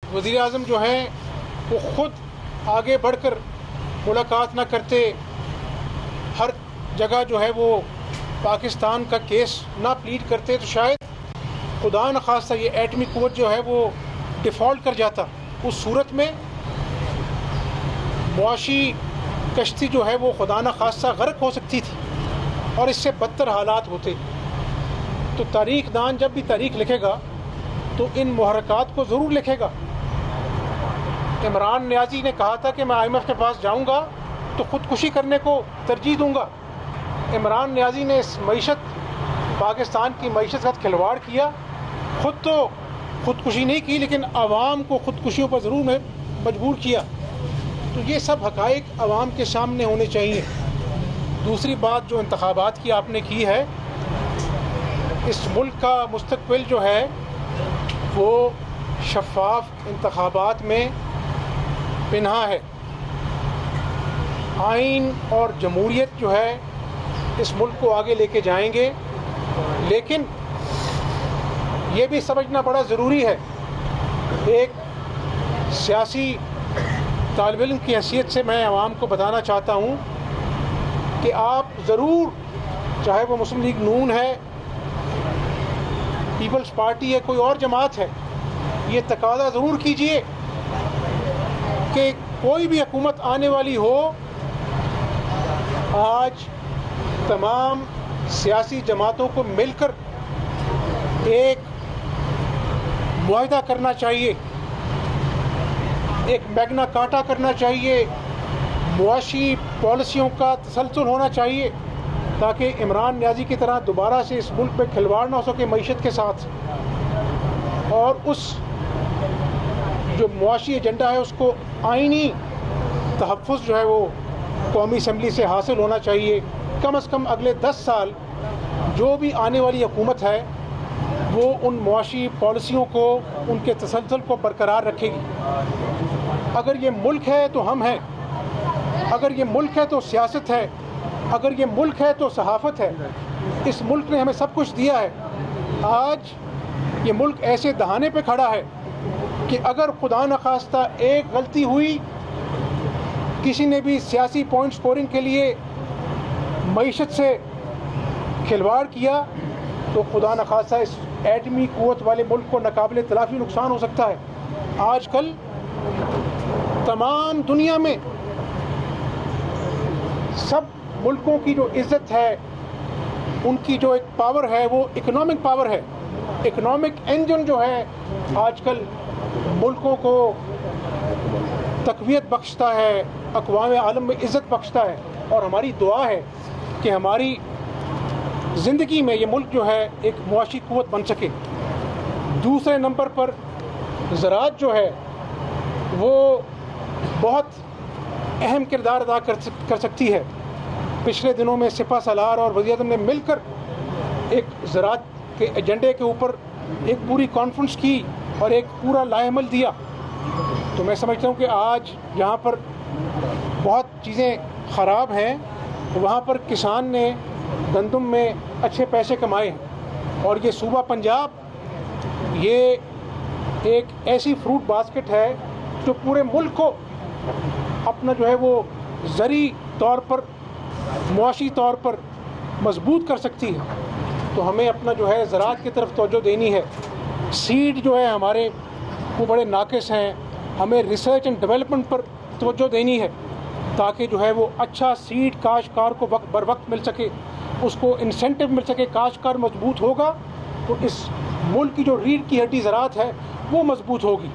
वज़ीर आज़म जो हैं वो ख़ुद आगे बढ़कर मुलाकात ना करते, हर जगह जो है वो पाकिस्तान का केस ना प्लीड करते, तो शायद खुदा न खास्ता ये एटमी क़ुव्वत जो है वो डिफ़ॉल्ट कर जाता। उस सूरत में मुआशी कश्ती जो है वो खुदा न खास्ता गर्क हो सकती थी और इससे बदतर हालात होते। तो तारीख़ दान जब भी तारीख़ लिखेगा तो इन मुहर्रकात को ज़रूर लिखेगा। इमरान नियाज़ी ने कहा था कि मैं IMF के पास जाऊंगा तो ख़ुदकुशी करने को तरजीह दूंगा। इमरान नियाज़ी ने इस मईशत, पाकिस्तान की मईशत के साथ खिलवाड़ किया। ख़ुद तो ख़ुदकुशी नहीं की लेकिन आवाम को ख़ुदकुशियों पर ज़रूर मजबूर किया। तो ये सब हक़ाइक़ आवाम के सामने होने चाहिए। दूसरी बात जो इंतख़ाबात की आपने की है, इस मुल्क का मुस्तक़बिल जो है वो शफ़ाफ़ इंतख़ाबात में पिन्हा है। आइन और जमहूरियत जो है इस मुल्क को आगे लेके जाएंगे, लेकिन ये भी समझना बड़ा ज़रूरी है। एक सियासी तालिब इल्म की हैसियत से मैं आवाम को बताना चाहता हूँ कि आप ज़रूर, चाहे वो मुस्लिम लीग नून है, पीपल्स पार्टी है, कोई और जमात है, ये तकाज़ा ज़रूर कीजिए कि कोई भी हुकूमत आने वाली हो, आज तमाम सियासी जमातों को मिलकर एक मुआहिदा करना चाहिए, एक मैग्ना कार्टा करना चाहिए, मुआशी पॉलिसियों का तसलसल होना चाहिए ताकि इमरान नियाज़ी की तरह दोबारा से इस मुल्क में खिलवाड़ ना हो सके मईशत के साथ। और उस जो मुआशी एजेंडा है उसको आइनी तहफ़्फ़ुज़ जो है वो कौमी असम्बली से हासिल होना चाहिए। कम से कम अगले 10 साल जो भी आने वाली हुकूमत है वो उन मुआशी पॉलिसियों को, उनके तसलसल को बरकरार रखेगी। अगर ये मुल्क है तो हम हैं, अगर ये मुल्क है तो सियासत है, अगर ये मुल्क है तो सहाफ़त है। इस मुल्क ने हमें सब कुछ दिया है। आज ये मुल्क ऐसे दहाने पे खड़ा है कि अगर खुदा न खास्ता एक गलती हुई, किसी ने भी सियासी पॉइंट स्कोरिंग के लिए मईशत से खिलवाड़ किया तो खुदा न खास्ता इस एटमी क़ुव्वत वाले मुल्क को नाकाबिले तलाफ़ी नुकसान हो सकता है। आजकल तमाम दुनिया में सब मुल्कों की जो इज़्ज़त है, उनकी जो एक पावर है वो इकनॉमिक पावर है। इकनॉमिक इंजन जो है आजकल मुल्कों को तक़वियत बख्शता है, अक़वाम आलम में इज़्ज़त बख्शता है। और हमारी दुआ है कि हमारी ज़िंदगी में ये मुल्क जो है एक मुआशी क़ुव्वत बन सके। दूसरे नंबर पर ज़राअत जो है वो बहुत अहम किरदार अदा कर सकती है। पिछले दिनों में सिपा सलार और वज़ीर आज़म ने मिलकर एक ज़राअत के एजेंडे के ऊपर एक पूरी कॉन्फ्रेंस की और एक पूरा लाएअमल दिया। तो मैं समझता हूँ कि आज जहाँ पर बहुत चीज़ें ख़राब हैं वहाँ पर किसान ने गंदम में अच्छे पैसे कमाए हैं। और ये सूबा पंजाब ये एक ऐसी फ्रूट बास्केट है जो पूरे मुल्क को अपना जो है वो ज़री तौर पर, मुआशी तौर पर मजबूत कर सकती है। तो हमें अपना जो है ज़राअत की तरफ तवज्जो देनी है। सीड जो है हमारे वो बड़े नाक़िस हैं, हमें रिसर्च एंड डेवलपमेंट पर तवज्जो देनी है ताकि जो है वो अच्छा सीड काश्तकार को बर वक्त मिल सके, उसको इंसेंटिव मिल सके। काश्तकार मजबूत होगा तो इस मुल्क की जो रीढ़ की हड्डी ज़राअत है वो मजबूत होगी।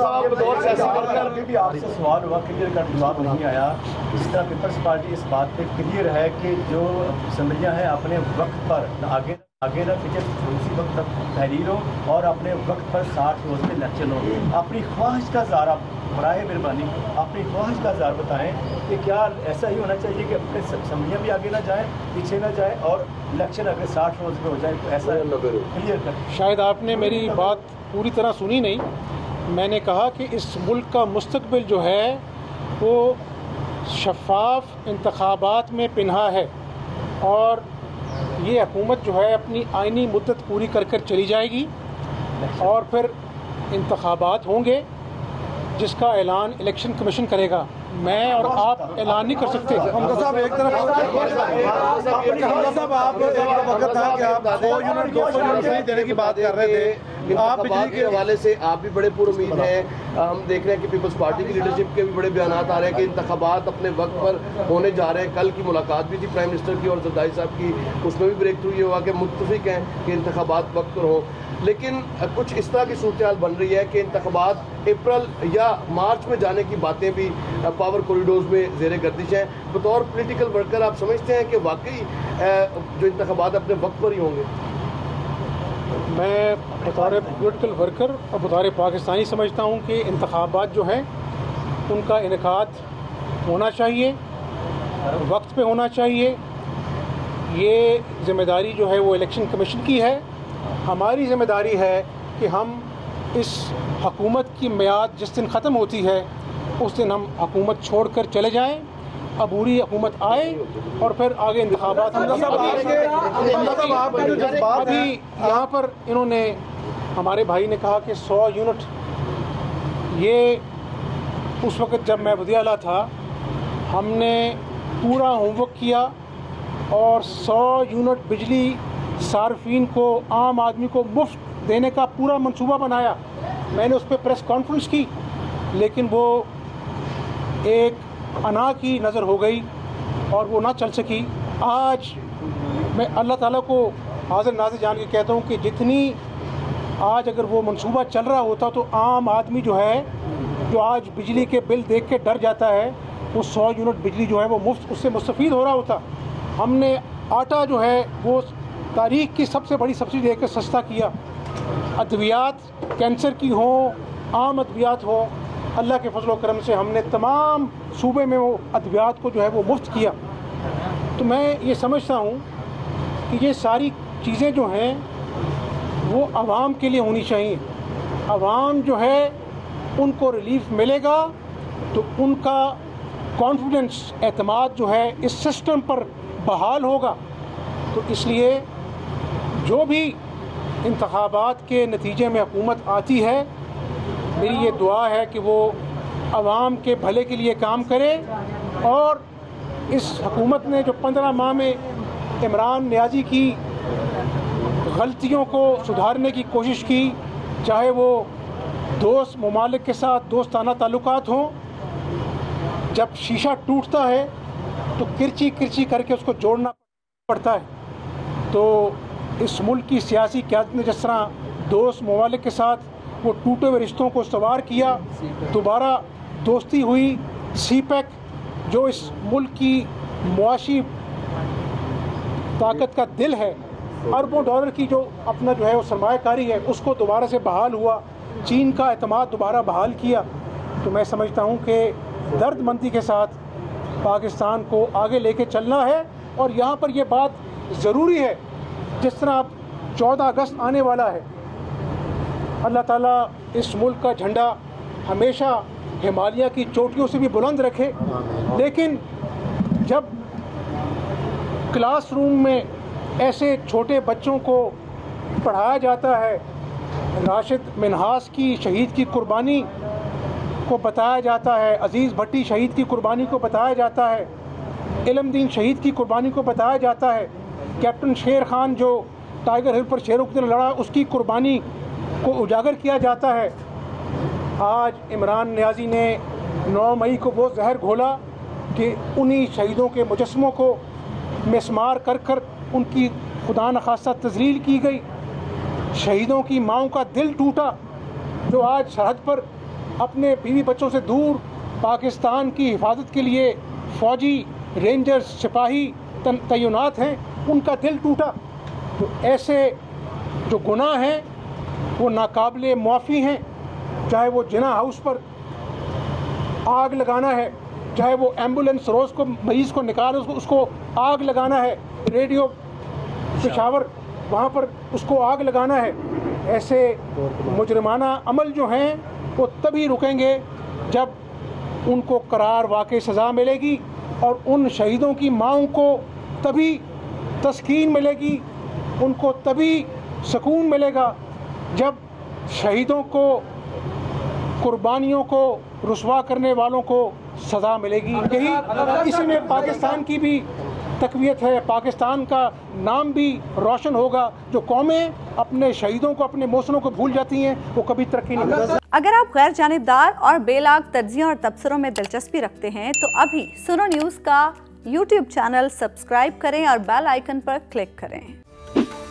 भी आपसे सवाल हुआ, क्लियर कट जवाब नहीं आया। इस तरह पीपल्स पार्टी इस बात पे क्लियर है कि जो असम्बलियाँ हैं अपने वक्त पर आगे ना पीछे उसी वक्त तक तहरीर हो और अपने वक्त पर 60 रोज़ में इलेक्शन हो। अपनी ख्वाहिश का ज़ारा, बराए मेहरबानी अपनी ख्वाहिश का ज़ार बताएं कि क्या ऐसा ही होना चाहिए कि अपने असम्बलियाँ भी आगे ना जाएँ, पीछे ना जाए और इलेक्शन अगर 60 रोज़ में हो जाए तो ऐसा क्लियर कर। शायद आपने मेरी बात पूरी तरह सुनी नहीं। मैंने कहा कि इस मुल्क का मुस्तकबिल जो है वो शफ़ाफ़ इंतख़ाबात में पिन्हा है और ये हुकूमत जो है अपनी आइनी मुद्दत पूरी कर कर चली जाएगी और फिर इंतख़ाबात होंगे जिसका ऐलान इलेक्शन कमीशन करेगा। मैं और आप ऐलान नहीं कर सकते। हमजा साहब एक तरफ हमजा साहब आप एक वक्त था कि आप 100 यूनिट 200 यूनिट फ्री देने की बात कर रहे थे। आप बिजली के हवाले से आप भी बड़े पुरुमीद हैं। हम देख रहे हैं कि पीपल्स पार्टी की लीडरशिप के भी बड़े बयान आ रहे हैं कि इंतखाबात अपने वक्त पर होने जा रहे हैं। कल की मुलाकात भी थी प्राइम मिनिस्टर की और जरदारी साहब की, उसमें भी ब्रेक थ्रू ये हुआ कि मुत्तफिक हैं कि इंतखाबात वक्त पर हों। लेकिन कुछ इस तरह की सूरत हाल बन रही है कि इंतखाबात अप्रैल या मार्च में जाने की बातें भी पावर कॉरिडोर्स में ज़ेर गर्दिश हैं। बतौर पॉलिटिकल वर्कर आप समझते हैं कि वाकई जो इंतखाबात अपने वक्त पर ही होंगे? मैं बतौर पॉलिटिकल वर्कर और बतौर पाकिस्तानी समझता हूँ कि इंतखाबात जो हैं उनका इनेकाद होना चाहिए, वक्त पे होना चाहिए। ये ज़िम्मेदारी जो है वो इलेक्शन कमीशन की है। हमारी ज़िम्मेदारी है कि हम इस हकूमत की मियाद जिस दिन ख़त्म होती है उस दिन हम हकूमत छोड़कर चले जाएं, अबूरी हुकूमत आए और फिर आगे इंतखाबात। अभी यहाँ पर इन्होंने, हमारे भाई ने कहा कि 100 यूनिट, ये उस वक़्त जब मैं वज़ीर आला था हमने पूरा होमवर्क किया और 100 यूनिट बिजली सार्फिन को, आम आदमी को मुफ्त देने का पूरा मंसूबा बनाया। मैंने उस पर प्रेस कॉन्फ्रेंस की, लेकिन वो एक अना की नज़र हो गई और वो ना चल सकी। आज मैं अल्लाह ताला को हाज़िर नाज़िर जान के कहता हूँ कि जितनी आज अगर वो मंसूबा चल रहा होता तो आम आदमी जो है, जो आज बिजली के बिल देख के डर जाता है, वो 100 यूनिट बिजली जो है वो मुफ्त उससे मुस्तफ़ीद हो रहा होता। हमने आटा जो है वो तारीख़ की सबसे बड़ी सब्सिडी देकर सस्ता किया। अद्वियात कैंसर की हो, आम अद्वियात हो, अल्लाह के फजल करम से हमने तमाम सूबे में वो अद्वियात को जो है वो मुफ्त किया। तो मैं ये समझता हूँ कि ये सारी चीज़ें जो हैं वो आवाम के लिए होनी चाहिए। आवाम जो है उनको रिलीफ मिलेगा तो उनका कॉन्फिडेंस, एतमाद जो है इस सिस्टम पर बहाल होगा। तो इसलिए जो भी इंतखाबात के नतीजे में हुकूमत आती है, मेरी ये दुआ है कि वो आवाम के भले के लिए काम करे। और इस हुकूमत ने जो 15 माह में इमरान नियाज़ी की गलतियों को सुधारने की कोशिश की, चाहे वो दोस्त ममालिक के साथ दोस्ताना ताल्लुकात हों, जब शीशा टूटता है तो किरची किरची करके उसको जोड़ना पड़ता है। तो इस मुल्क की सियासी क़यादत ने जिस तरह दोस्त ममालिक के साथ वो टूटे हुए रिश्तों को सवार किया, दोबारा दोस्ती हुई, सीपैक जो इस मुल्क की मुआशी ताकत का दिल है, अरबों डॉलर की जो अपना जो है वो सरमायाकारी है, उसको दोबारा से बहाल हुआ, चीन का एतमाद दोबारा बहाल किया। तो मैं समझता हूँ कि दर्दमंदी के साथ पाकिस्तान को आगे लेके चलना है। और यहाँ पर यह बात ज़रूरी है, जिस तरह अब 14 अगस्त आने वाला है, अल्लाह ताला इस मुल्क का झंडा हमेशा हिमालय की चोटियों से भी बुलंद रखे। लेकिन जब क्लासरूम में ऐसे छोटे बच्चों को पढ़ाया जाता है, राशिद मिन्हास की शहीद की कुर्बानी को बताया जाता है, अज़ीज़ भट्टी शहीद की कुर्बानी को बताया जाता है, इल्मदीन शहीद की कुर्बानी को बताया जाता है, कैप्टन शेर खान जो टाइगर हिल पर शेरों की तरह लड़ा उसकी कुर्बानी को उजागर किया जाता है। आज इमरान नियाज़ी ने 9 मई को वो जहर घोला कि उन्हीं शहीदों के मुजस्समों को मिसमार कर कर उनकी खुदा न खास्ता तज़लील की गई। शहीदों की माँओं का दिल टूटा जो आज सरहद पर अपने बीवी बच्चों से दूर पाकिस्तान की हिफाजत के लिए फ़ौजी, रेंजर्स, सिपाही तैनात हैं, उनका दिल टूटा। तो ऐसे जो गुनाह हैं वो नाकाबिले मुआफ़ी हैं, चाहे वो जिना हाउस पर आग लगाना है, चाहे वो एम्बुलेंस रोज़ को मरीज़ को निकाल उसको आग लगाना है, रेडियो पेशावर वहाँ पर उसको आग लगाना है। ऐसे मुजरिमाना अमल जो हैं वो तभी रुकेंगे जब उनको करार वाक़ई सज़ा मिलेगी और उन शहीदों की माँओं को तभी तस्कीन मिलेगी, उनको तभी सुकून मिलेगा जब शहीदों को कुर्बानियों को रुसवा करने वालों को सज़ा मिलेगी। यही इसी में पाकिस्तान की भी तकवीत है, पाकिस्तान का नाम भी रोशन होगा। जो कौमें अपने शहीदों को, अपने मौसमों को भूल जाती हैं, वो कभी तरक्की नहीं कर सकती। अगर आप गैर जानिबदार और बेलाग तज्जियों और तबसरों में दिलचस्पी रखते हैं तो अभी सुनो न्यूज़ का YouTube चैनल सब्सक्राइब करें और बेल आइकन पर क्लिक करें।